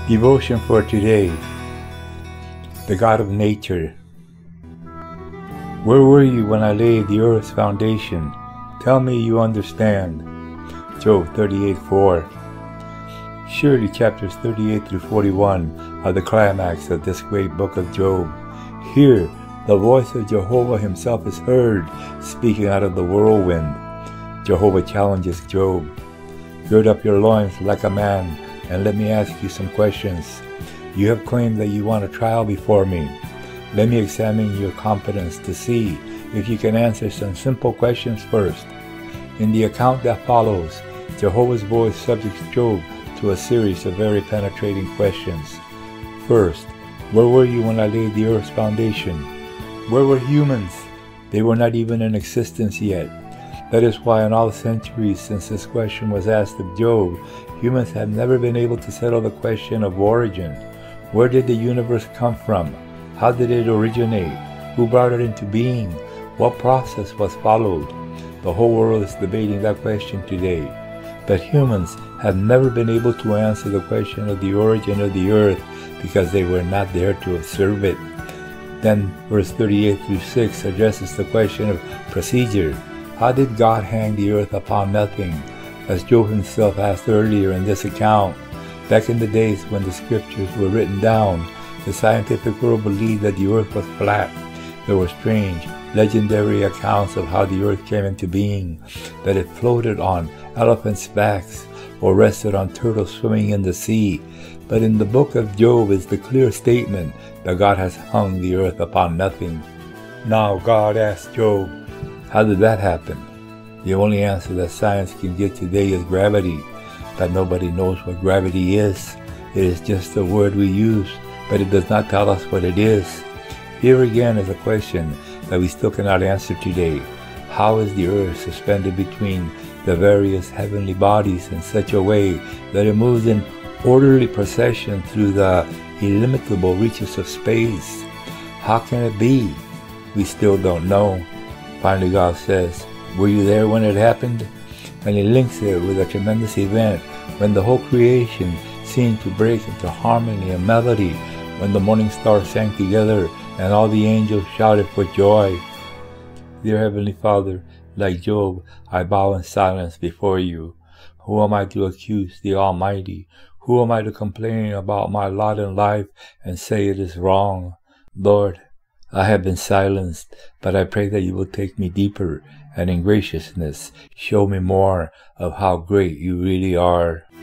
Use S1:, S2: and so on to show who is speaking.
S1: Devotion for today. The God of nature. Where were you when I laid the earth's foundation? Tell me you understand. Job 38:4. Surely chapters 38 through 41 are the climax of this great book of Job. Here, the voice of Jehovah himself is heard, speaking out of the whirlwind. Jehovah challenges Job. Gird up your loins like a man, and let me ask you some questions. You have claimed that you want a trial before me. Let me examine your competence to see if you can answer some simple questions first. In the account that follows, Jehovah's voice subjects Job to a series of very penetrating questions. First, where were you when I laid the earth's foundation? Where were humans? They were not even in existence yet. That is why in all centuries since this question was asked of Job, humans have never been able to settle the question of origin. Where did the universe come from? How did it originate? Who brought it into being? What process was followed? The whole world is debating that question today. But humans have never been able to answer the question of the origin of the earth because they were not there to observe it. Then verse 38 through 6 addresses the question of procedure. How did God hang the earth upon nothing? As Job himself asked earlier in this account, back in the days when the scriptures were written down, the scientific world believed that the earth was flat. There were strange, legendary accounts of how the earth came into being, that it floated on elephants' backs or rested on turtles swimming in the sea. But in the book of Job is the clear statement that God has hung the earth upon nothing. Now God asked Job, how did that happen? The only answer that science can get today is gravity, but nobody knows what gravity is. It is just a word we use, but it does not tell us what it is. Here again is a question that we still cannot answer today. How is the earth suspended between the various heavenly bodies in such a way that it moves in orderly procession through the illimitable reaches of space? How can it be? We still don't know. Finally God says, were you there when it happened? And he links it with a tremendous event when the whole creation seemed to break into harmony and melody, when the morning stars sang together and all the angels shouted for joy. Dear Heavenly Father, like Job, I bow in silence before you. Who am I to accuse the Almighty? Who am I to complain about my lot in life and say it is wrong? Lord, I have been silenced, but I pray that you will take me deeper and in graciousness show me more of how great you really are.